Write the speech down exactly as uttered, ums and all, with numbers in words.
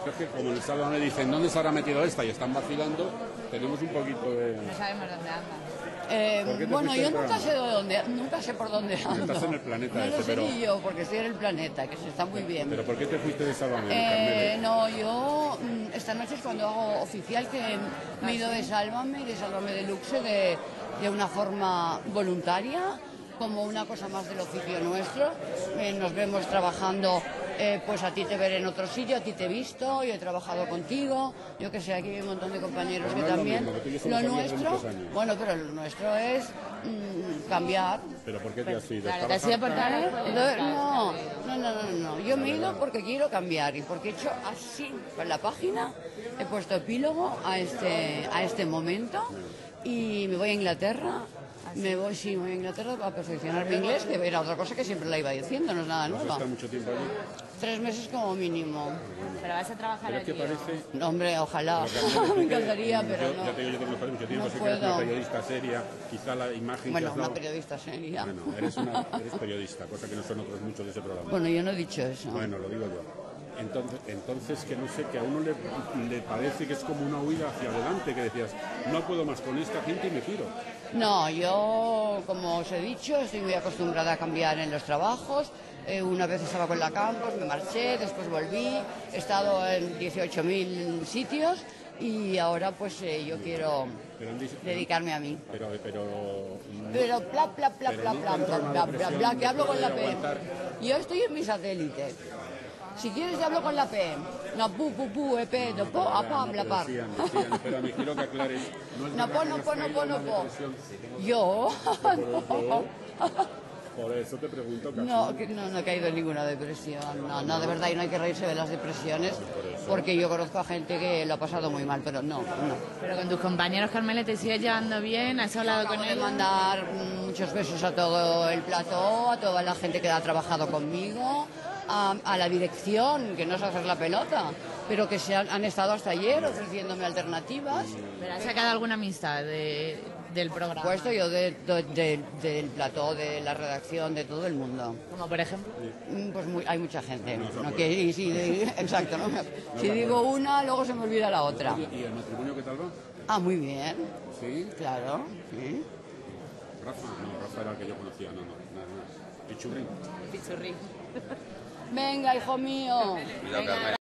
Es que como en el sábado me dicen, ¿dónde se habrá metido esta? Y están vacilando, tenemos un poquito de... No sabemos dónde anda. ¿Por qué Eh, te bueno, fuiste yo del nunca programa? sé de dónde, nunca sé por dónde ando. Estás en el planeta no ese, lo sé pero- ni yo, porque estoy en el planeta, que se está muy bien. ¿Pero por qué te fuiste de Sálvame, Eh, Carmele? no, yo mm, esta noche es cuando hago oficial que me he ido de Sálvame y de Sálvame Deluxe de, de una forma voluntaria, como una cosa más del oficio nuestro. Eh, nos vemos trabajando, eh, pues a ti te veré en otro sitio, a ti te he visto, yo he trabajado contigo, yo que sé, aquí hay un montón de compañeros Pero que no es lo también. mismo, que tú y yo somos Lo amigos de nuestro, muchos años. bueno, pero lo nuestro es mm, cambiar. ¿Pero por qué te has ido? Claro, te has ¿Estabas ido por harta? tal- No, no, no, no, no. Yo me he ido porque quiero cambiar y porque he hecho así con la página, he puesto epílogo a este, a este momento y me voy a Inglaterra. Me voy, sí, me voy a Inglaterra a perfeccionar mi inglés, que era otra cosa que siempre la iba diciendo, no es nada ¿Vas a nueva. estar mucho tiempo allí? Tres meses como mínimo. Pero vas a trabajar ¿Pero es que allí, ¿o? parece...? No, hombre, ojalá. Pero Carmele, Me tú que- encantaría, yo- pero Ya te no. digo yo que no mucho tiempo, No sé que eres una puedo. periodista seria, quizá la imagen Bueno, que has una dado... periodista seria. Bueno, eres, una, eres periodista, cosa que no son otros muchos de ese programa. Bueno, yo no he dicho eso. Bueno, lo digo yo. Entonces, entonces que no sé, que a uno le, le parece que es como una huida hacia adelante, que decías, no puedo más con esta gente y me giro. No, yo, como os he dicho, estoy muy acostumbrada a cambiar en los trabajos. Eh, una vez estaba con la Campos, me marché, después volví, he estado en dieciocho mil sitios y ahora pues eh, yo quiero Pero han dicho- dedicarme a mí. Pero, pero... Pero bla, bla, bla, Pero bla, no bla, contra bla, una bla, bla, depresión bla, que de hablo con la poder P. aguantar. Yo estoy en mi satélite. Si quieres, te hablo con la P. No, pu, pu, pu, epe, no, po, a, pa, bla, par. Decían, decían, pero me quiero que aclares. No, es No, verdad po, que no, has po, no, caído po, en no, una po. depresión. Yo, no. Por eso te pregunto, Casi. No, que no, no he caído en ninguna depresión. No, no, de verdad, y no hay que reírse de las depresiones, porque yo conozco a gente que lo ha pasado muy mal, pero no, no. Pero con tus compañeros, Carmele, ¿te sigues llevando bien? ¿Has hablado Acabo con de ellos? mandar muchos besos a todo el plató, a toda la gente que ha trabajado conmigo, a, a la dirección, que no sé hacer la pelota, pero que se han, han estado hasta ayer ofreciéndome alternativas. ¿Pero has sacado alguna amistad de, del programa? Por supuesto, yo de- de- de- del plató, de la redacción, de todo el mundo. Como por ejemplo. Mm, Pues muy- hay mucha gente. No se No, acuerda. que, y si de- exacto, ¿no? Si se digo acuerda. una, luego se me olvida la otra. Oye, ¿y el matrimonio qué tal va? Ah, muy bien, ¿Sí? claro. Sí. Rafa, no, Rafa era el que yo conocía, no, no, nada más. Pichurrín. Pichurri. Venga, hijo mío. Cuidado, Carmele.